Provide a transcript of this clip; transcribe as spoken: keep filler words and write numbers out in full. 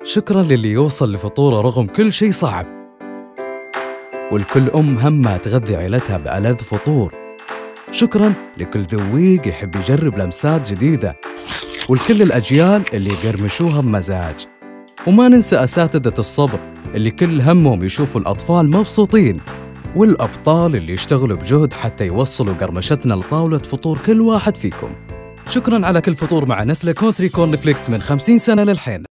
شكراً للي يوصل لفطوره رغم كل شيء صعب، والكل أم همها تغذي عيلتها بألذ فطور. شكراً لكل ذويق يحب يجرب لمسات جديدة، ولكل الأجيال اللي يقرمشوها بمزاج. وما ننسى أساتذة الصبر اللي كل همهم يشوفوا الأطفال مبسوطين، والأبطال اللي يشتغلوا بجهد حتى يوصلوا قرمشتنا لطاولة فطور كل واحد فيكم. شكراً على كل فطور مع نسلة كونتري كورن فليكس من خمسين سنة للحين.